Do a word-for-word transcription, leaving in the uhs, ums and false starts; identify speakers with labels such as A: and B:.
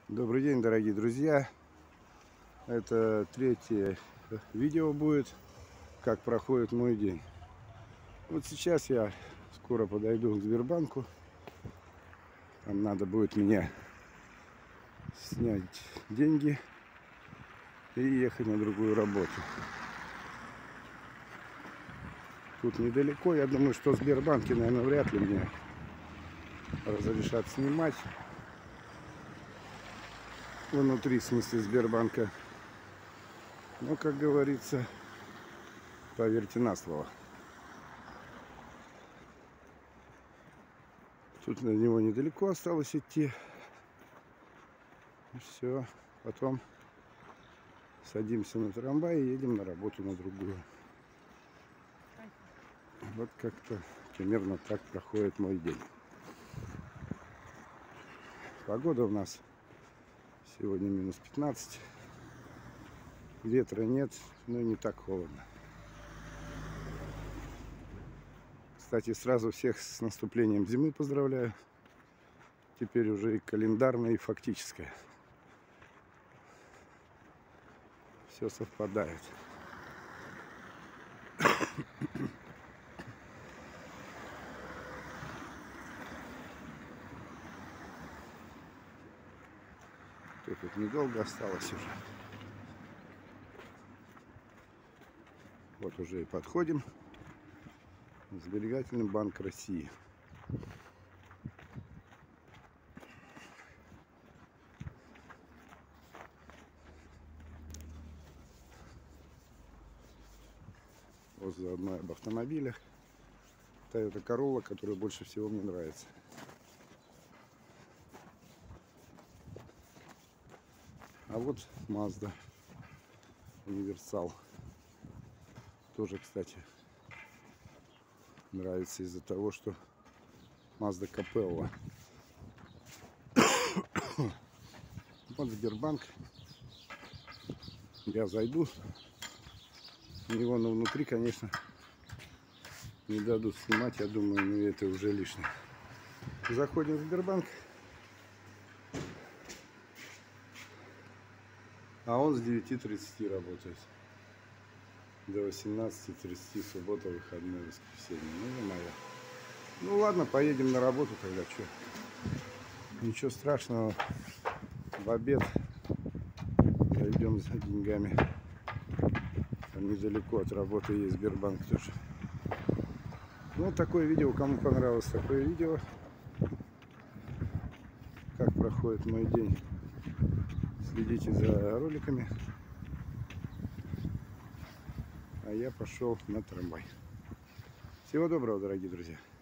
A: Добрый день, дорогие друзья. Это третье видео будет, как проходит мой день. Вот сейчас я скоро подойду к Сбербанку. Там надо будет мне снять деньги и ехать на другую работу. Тут недалеко. Я думаю, что в Сбербанке, наверное, вряд ли мне разрешат снимать. Внутри, в смысле, Сбербанка. Но, как говорится, поверьте на слово. Тут на него недалеко осталось идти. И все. Потом садимся на трамвай и едем на работу на другую. Вот как-то примерно так проходит мой день. Погода у нас сегодня минус пятнадцать. Ветра нет, но не так холодно. Кстати, сразу всех с наступлением зимы поздравляю. Теперь уже и календарная, и фактическая. Все совпадает. Тут недолго осталось уже. Вот уже и подходим. Сберегательный банк России. Вот заодно об автомобилях. Toyota Corolla, которая больше всего мне нравится. А вот Mazda Универсал. Тоже, кстати, нравится из-за того, что Mazda Capella. Вот Сбербанк. Я зайду. Его, но внутри, конечно, не дадут снимать, я думаю, но это уже лишнее. Заходим в Сбербанк. А он с девяти тридцати работает. До восемнадцати тридцати, суббота, выходной, воскресенье. Ну, не моя. Ну ладно, поедем на работу тогда, что. Ничего страшного. В обед пойдем за деньгами. Там недалеко от работы есть Сбербанк тоже. Ну, такое видео. Кому понравилось такое видео, как проходит мой день, следите за роликами. А я пошел на трамвай. Всего доброго, дорогие друзья.